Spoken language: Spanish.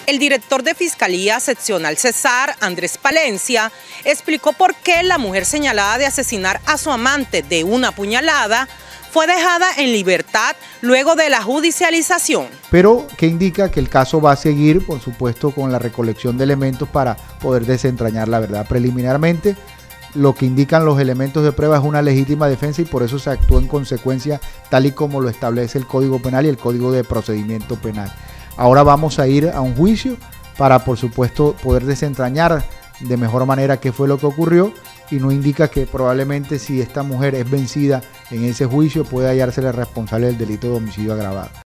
El director de Fiscalía Seccional Cesar, Andrés Palencia, explicó por qué la mujer señalada de asesinar a su amante de una puñalada fue dejada en libertad luego de la judicialización. Pero que indica que el caso va a seguir, por supuesto, con la recolección de elementos para poder desentrañar la verdad. Preliminarmente, lo que indican los elementos de prueba es una legítima defensa y por eso se actuó en consecuencia tal y como lo establece el Código Penal y el Código de Procedimiento Penal. Ahora vamos a ir a un juicio para, por supuesto, poder desentrañar de mejor manera qué fue lo que ocurrió y no indica que probablemente si esta mujer es vencida en ese juicio puede hallársele responsable del delito de homicidio agravado.